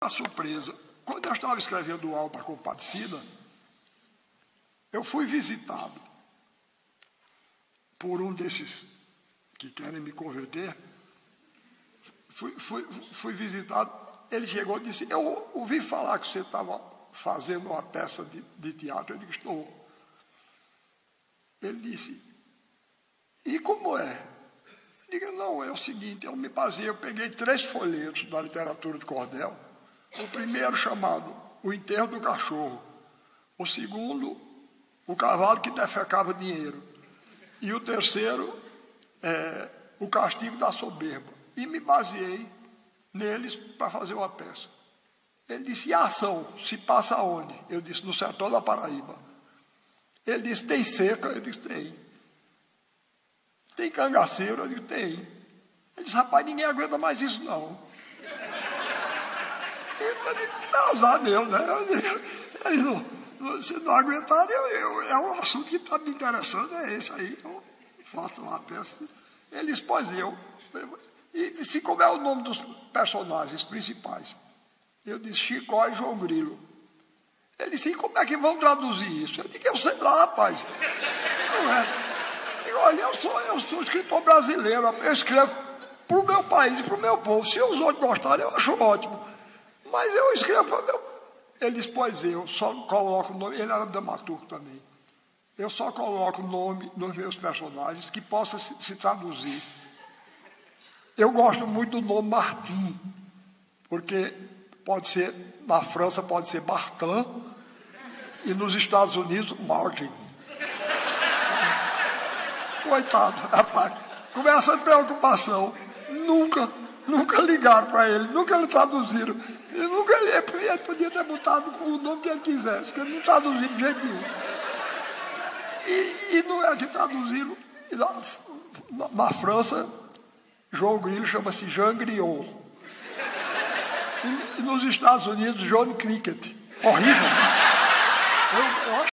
A surpresa, quando eu estava escrevendo o Alto da Compadecida, eu fui visitado por um desses que querem me converter. Fui visitado, ele chegou e disse: eu ouvi falar que você estava fazendo uma peça de teatro. Eu disse: estou. Ele disse: e como é? Eu digo: não, é o seguinte, eu me baseei, eu peguei 3 folhetos da literatura de cordel. O primeiro chamado O Enterro do Cachorro, o segundo, O Cavalo que Defecava Dinheiro, e o terceiro, O Castigo da Soberba. E me baseei neles para fazer uma peça. Ele disse: e a ação se passa aonde? Eu disse: no sertão da Paraíba. Ele disse: tem seca? Eu disse: tem. Tem cangaceiro? Eu disse: tem. Ele disse: rapaz, ninguém aguenta mais isso não. Eu disse: dá azar meu, né? Ele não, se não aguentar, é um assunto que está me interessando, é esse aí. Eu faço uma peça. Ele disse: pois e disse: como é o nome dos personagens principais? Eu disse: Chicó e João Grilo. Ele disse: e como é que vão traduzir isso? Eu disse: eu sei lá, rapaz. Não é. Eu digo: olha, eu sou escritor brasileiro, eu escrevo para o meu país, para o meu povo. Se os outros gostarem, eu acho ótimo. Mas eu escrevo para o meu... Ele disse: pois eu só coloco o nome. Ele era dramaturgo também. Eu só coloco o nome nos meus personagens que possa se traduzir. Eu gosto muito do nome Martim, porque pode ser, na França pode ser Martin, e nos Estados Unidos, Martin. Coitado, rapaz, com essa preocupação, nunca ligaram para ele, nunca lhe traduziram. Ele podia ter botado o nome que ele quisesse, que ele não traduziu de jeito nenhum. E não é que traduziram. Na França, João Grilo chama-se Jean Griot. E nos Estados Unidos, John Cricket. Horrível. Eu acho